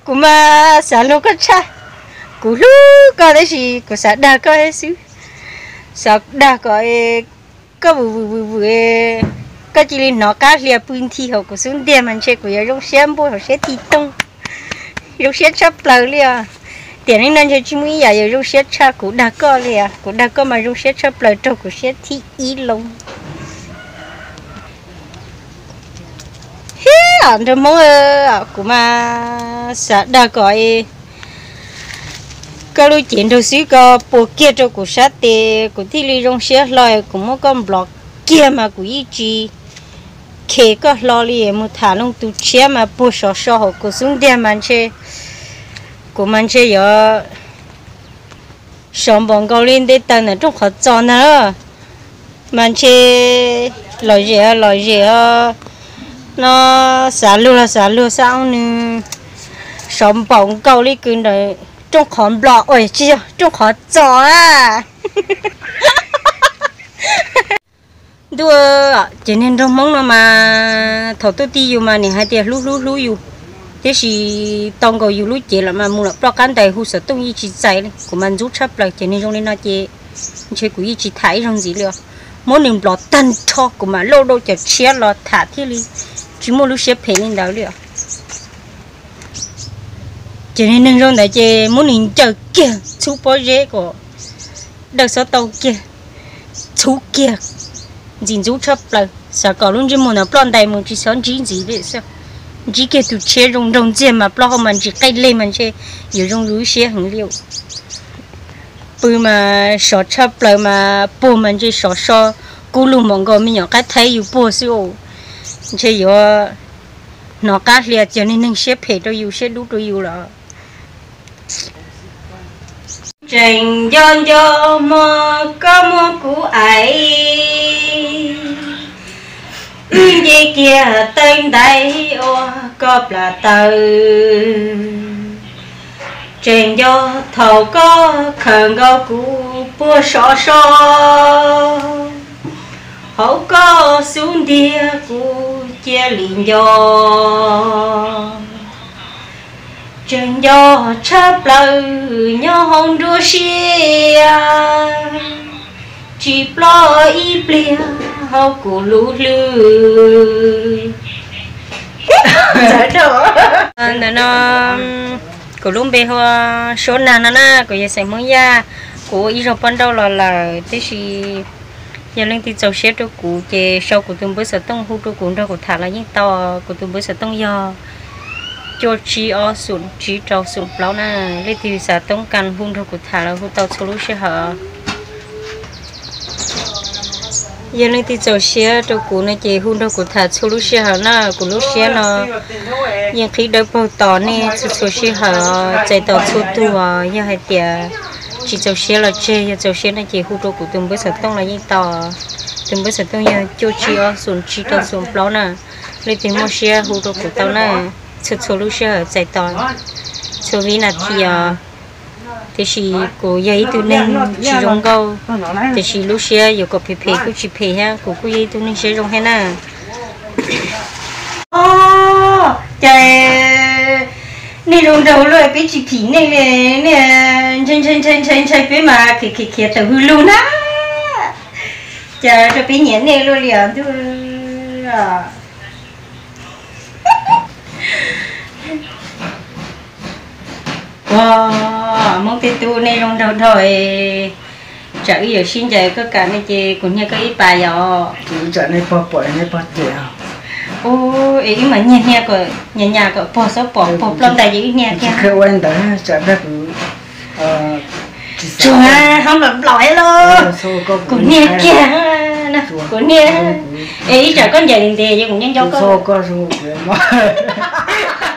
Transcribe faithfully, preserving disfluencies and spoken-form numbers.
cú mà xả lô có cha cú lu có đấy gì cú xả đa có đấy xứ xả đa có có vừa vừa vừa vừa có chỉ là nó cá liệp pin thì họ cú xuống đêm mình chơi cú giờ rong xem bố họ sẽ thi tung rong xem chấp lời liền tiền nên chơi chim ý giờ giờ rong xem cha cú đa có liền cú đa có mà rong xem chấp lời cho cú sẽ thi ý lông anh cho mong của mà sẽ đã gọi cái lối chuyện đầu xí có bộ kia cho của sát thì của thi lý trong xe lại cũng một con block kia mà của ý chí khi có lo li một thả lông tụ xe mà bộ sọ sọ họ của xuống đêm mình chơi của mình chơi giờ sòng bóng cao lên để tận ở trong khó chọn nữa mình chơi lời gì lời gì nó xả lúa là xả lúa sao nữa sắm bóng câu đi cứ đấy trong khó lọ ơi chi trong khó chó à đua cho nên trong mong nó mà thầu tôi đi dù mà này hai tiền lú lú lú dù thế thì tông cầu dù lú chế là mà mua là bao cán đầy hút sợ tung ý chỉ chạy của mình rút chấp lại cho nên trong đây nó chế chế của ý chỉ thái trong gì nữa mỗi niệm lọ tân cho của mà lâu lâu cho chia lọ thả thế đi chỉ mua lúc xếp lên đó liền cho nên nên trong đấy chị muốn nhìn chờ kia chú bó rễ của đợt số tàu kia chú kia dính chú chấp lại sao có luôn chỉ muốn là plan đầy muốn chỉ sống chỉ gì vậy sao chỉ kia tụi chế rong rong tiền mà plan mình chỉ cây lên mình chơi nhiều rong lúa xếp hàng liệu bữa mà sọ chấp lại mà bố mình chỉ sọ sọ cú lùm mong gọi mình nhỏ cái thấyอยู่bố siêu chơiอยู่nó cá liệt cho nên nên xếp hết choอยู่xếp đủ choอยู่là trình dân cho mơ có mơ của ấy uyên gì kia tên đây ô có là từ trình do thầu có khẩn go của bố sọ sọ hậu có xuống địa của chia liền do chân do chấp lời nhau hồng đua xia chỉ lo y blia hậu của lũ lư giải đó nên nó của lũ bê hoa số nào nó na của giờ xem mới ra của y rồi ban đầu là là thế thì giờ lên thì cháu xếp cho cụ chè sau của tôi mới sẽ tông hút cho cụ ra của thả là những to của tôi mới sẽ tông do cho chi ở sụn chi trâu sụn lâu na lên thì sẽ tông can hút cho của thả là hút tàu số lúc sẽ hở giờ lên thì cháu xếp cho cụ này chè hút cho của thả số lúc sẽ hở na của lúc xếp nó những khi đợi bao tỏ nè số sẽ hở chạy tàu số tua như hai tiệt chỉ cháu xe là chơi cháu xe này chỉ hút đồ của từng bữa sản tông là những tàu từng bữa sản tông như cho chi ở xuống chi tàu xuống plau nè lấy tiền mua xe hút đồ của tàu nè xuất số lúc xe ở chạy tàu số vì là thì thì chỉ của giấy tụi nên chỉ dùng câu thì chỉ lúc xe giờ có phê phê cũng chỉ phê ha của cô giấy tụi nên sẽ dùng hết nè ô trời nè luôn đầu rồi cái chị phí này nè nè chân chân chân chân chân cái mà cái cái cái tàu luôn á chờ cho cái nhện này luôn liền thôi à wow mong tên tu này luôn đầu thôi chợ giờ xin chạy có cả này chị cũng như cái ít bài giờ chợ này bỏ bỏ này bỏ tiền ô ý mà nhà nhà của nhà nhà của bỏ số bỏ bỏ lông đại dữ nhà kia cái quan đó chợ đất chúa không làm lỗi luôn của nhà kia nè của nhà ý chợ con dạy thì cũng nhân cho con có số